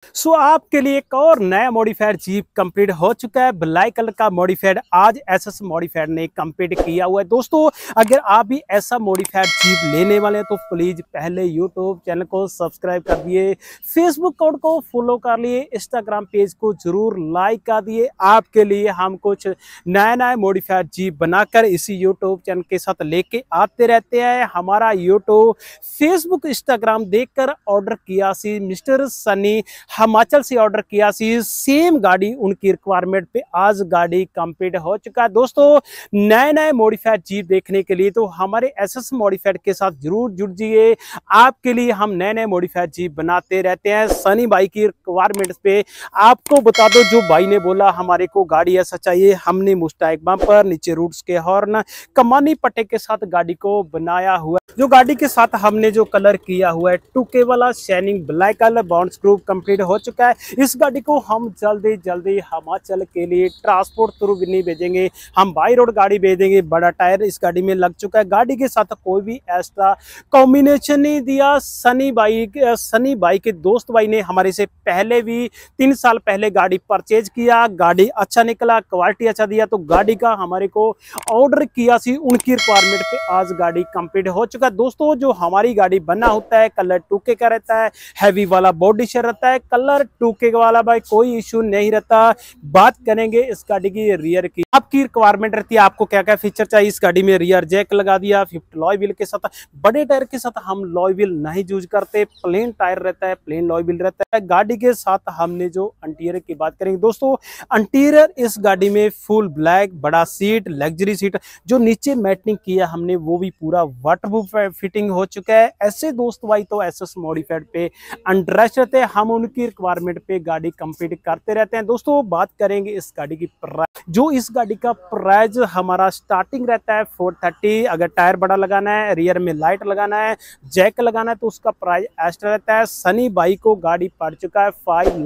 आपके लिए एक और नया मॉडिफाइड जीप कंप्लीट हो चुका है। ब्लैक कलर का मॉडिफाइड आज एसएस मॉडिफाइड ने कंप्लीट किया हुआ है। दोस्तों अगर आप भी ऐसा मॉडिफाइड जीप लेने वाले हैं तो प्लीज पहले यूट्यूब चैनल को सब्सक्राइब कर दिए, फेसबुक अकाउंट को फॉलो कर लिए, इंस्टाग्राम पेज को जरूर लाइक कर दिए। आपके लिए हम कुछ नया मॉडिफाइड जीप बनाकर इसी यूट्यूब चैनल के साथ लेके आते रहते हैं। हमारा यूट्यूब फेसबुक इंस्टाग्राम देखकर ऑर्डर किया सी मिस्टर सनी हिमाचल से ऑर्डर किया सी, सेम गाड़ी उनकी रिक्वायरमेंट पे आज गाड़ी कंप्लीट हो चुका है। दोस्तों नए मॉडिफाइड जीप देखने के लिए तो हमारे एसएस मॉडिफाइड के साथ जरूर जुड़ जाइए। आपके लिए हम नए मॉडिफाइड जीप बनाते रहते हैं। सनी भाई की रिक्वायरमेंट पे आपको बता दो, जो भाई ने बोला हमारे को गाड़ी ऐसा चाहिए, हमने मुस्टैक बम्पर, नीचे रूट्स के हॉर्न, कमानी पट्टे के साथ गाड़ी को बनाया हुआ। जो गाड़ी के साथ हमने जो कलर किया हुआ है 2K वाला शाइनिंग ब्लैक कलर बाउंस ग्रुप कंप्लीट हो चुका है। इस गाड़ी को हम जल्दी हिमाचल के लिए ट्रांसपोर्ट थ्रू नहीं भेजेंगे, हम बाई रोड गाड़ी भेजेंगे। बड़ा टायर इस गाड़ी में लग चुका है। गाड़ी के साथ कोई भी एक्स्ट्रा कॉम्बिनेशन नहीं दिया। सनी भाई के दोस्त भाई ने हमारे से पहले भी 3 साल पहले गाड़ी परचेज किया, गाड़ी अच्छा निकला, क्वालिटी अच्छा दिया, तो गाड़ी का हमारे को ऑर्डर किया सी, उनकी रिक्वायरमेंट पे आज गाड़ी कंप्लीट हो चुका है। दोस्तों जो हमारी गाड़ी बना होता है कलर 2K का रहता है, हैवी वाला बॉडी शेयर रहता है, कलर 2K वाला भाई कोई इशू नहीं रहता। बात करेंगे इस गाड़ी की रियर की, आपकी रिक्वायरमेंट रहती है, आपको क्या क्या फीचर चाहिए। इस गाड़ी में रियर जैक लगा दिया, 50 लॉय व्हील के साथ। बड़े टायर के साथ हम लॉय व्हील नहीं यूज करते, प्लेन टायर रहता है, प्लेन लॉय व्हील रहता है। गाड़ी के साथ हमने जो इंटीरियर की बात करेंगे दोस्तों, इंटीरियर इस गाड़ी में फुल ब्लैक, बड़ा सीट, लग्जरी सीट, जो नीचे मैटिंग किया हमने वो भी पूरा वाटरप्रूफ फिटिंग हो चुका है। ऐसे दोस्त भाई तो एसएस मॉडिफाइड पे इंटरेस्ट रहते हैं, हम उनकी रिक्वायरमेंट पे गाड़ी कंप्लीट करते रहते हैं। दोस्तों बात करेंगे इस गाड़ी की प्राइस, जो इस गाड़ी का प्राइस हमारा स्टार्टिंग रहता है 430। अगर टायर बड़ा लगाना है, रियर में लाइट लगाना है, जैक लगाना है तो उसका प्राइस एक्स्ट्रा रहता है। सनी भाई को गाड़ी पड़ चुका है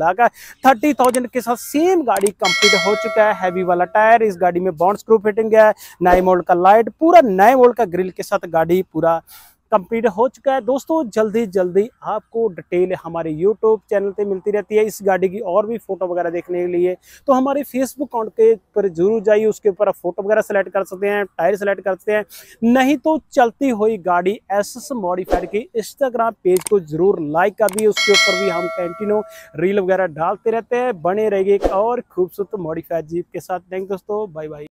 5,30,000 के साथ सेम गाड़ी कंप्लीट हो चुका है। हैवी वाला टायर, इस गाड़ी में बाउंस स्क्रू फिटिंग है, नए मॉडल का लाइट, पूरा नए मॉडल का ग्रिल के साथ गाड़ी पूरा कंप्लीट हो चुका है। दोस्तों जल्दी आपको डिटेल हमारे यूट्यूब चैनल पे मिलती रहती है। इस गाड़ी की और भी फोटो वगैरह देखने के लिए तो हमारे फेसबुक अकाउंट के पर जरूर जाइए, उसके ऊपर आप फोटो वगैरह सेलेक्ट कर सकते हैं, टायर सेलेक्ट कर सकते हैं। नहीं तो चलती हुई गाड़ी एसएस मॉडिफाइड के इंस्टाग्राम पेज को जरूर लाइक कर दिए, उसके ऊपर भी हम कंटिन्यू रील वगैरह डालते रहते हैं। बने रहेंगे एक और खूबसूरत मॉडिफाइड जीप के साथ। थैंक दोस्तों, बाय बाय।